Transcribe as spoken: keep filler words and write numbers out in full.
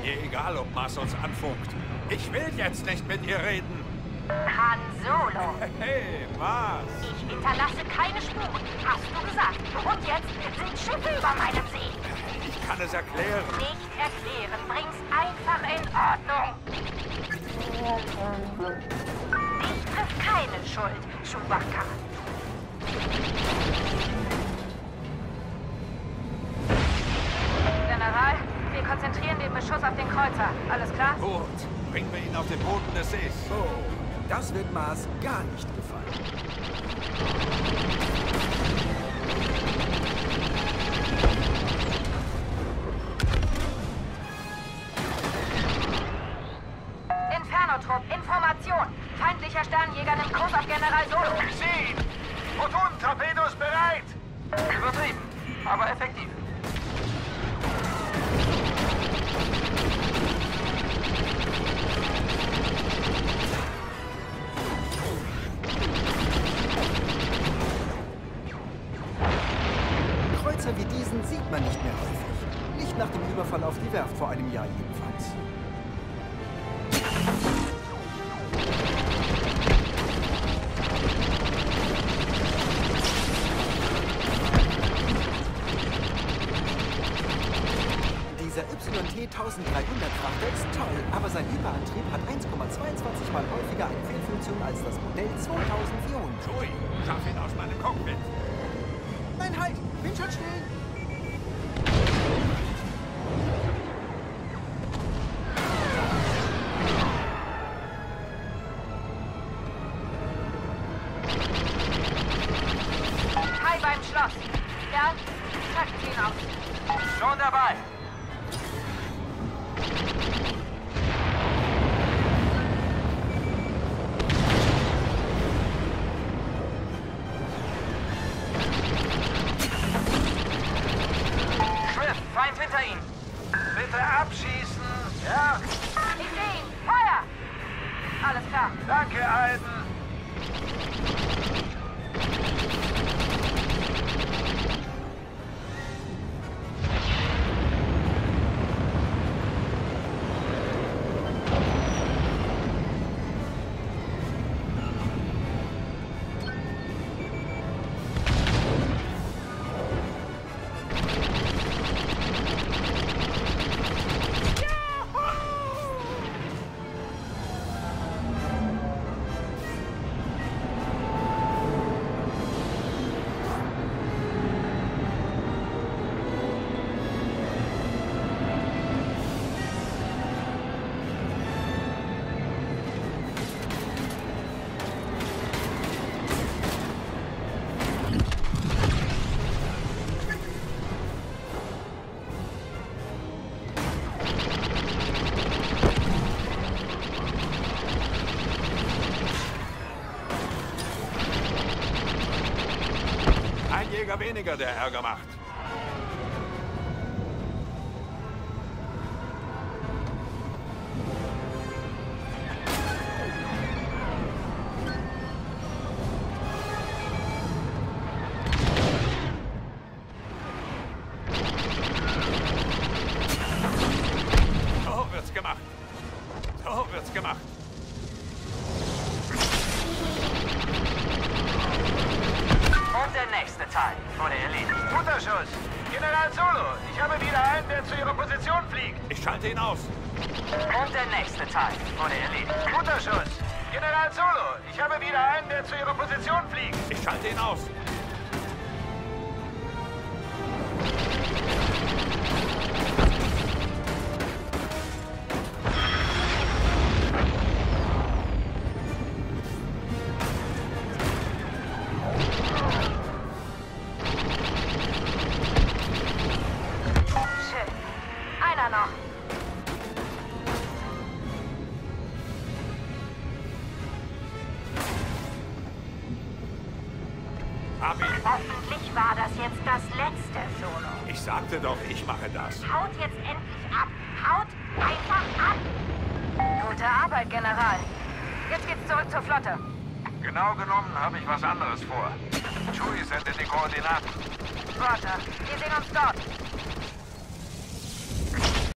Mir egal, ob Mars uns anfunkt. Ich will jetzt nicht mit ihr reden. Han Solo. Hey, Mars. Ich hinterlasse keine Spuren, hast du gesagt. Und jetzt sind Schiffe über meinem See. Ich kann es erklären. Nicht erklären, bring's einfach in Ordnung. Dich trifft keine Schuld, Chewbacca. General, wir konzentrieren den Beschuss auf den Kreuzer. Alles klar? Gut. Bringen wir ihn auf den Boden des Sees. Oh, das wird Mars gar nicht gefallen. Inferno-Trupp, Information. Feindlicher Sternjäger nimmt Kurs auf General Solo. Sie! Proton-Torpedos bereit! Übertrieben, aber effektiv. Kreuzer wie diesen sieht man nicht mehr häufig. Nicht nach dem Überfall auf die Werft vor einem Jahr jedenfalls. Dieser Y T dreizehnhundert Frachter ist toll, aber sein Hyperantrieb hat eins Komma zweiundzwanzig Mal häufiger eine Fehlfunktion als das Modell zweitausendvierhundert. Joey, schaff ihn aus meinem Cockpit. Nein, halt! Windschatten still! Kai beim Schloss. Ja, tragt ihn auf. Schon dabei! Feind hinter ihm. Bitte abschießen. Ja? Ich sehe ihn. Feuer! Alles klar. Danke, Alten. Ein Jäger weniger, der Ärger macht. So wird's gemacht. So wird's gemacht. Und der nächste Teil wurde erledigt. Guter Schuss. General Solo, ich habe wieder einen, der zu Ihrer Position fliegt. Ich schalte ihn aus. Und der nächste Teil wurde erledigt. Guter Schuss. General Solo, ich habe wieder einen, der zu Ihrer Position fliegt. Ich schalte ihn aus. Schön. Einer noch. Hab ihn. Hoffentlich war das jetzt das letzte Solo. Ich sagte doch, ich mache das. Haut jetzt endlich ab. Haut einfach ab. Gute Arbeit, General. Jetzt geht's zurück zur Flotte. Genau genommen habe ich was anderes vor. Chewie sendet die Koordinaten. Roger. Wir sehen uns dort.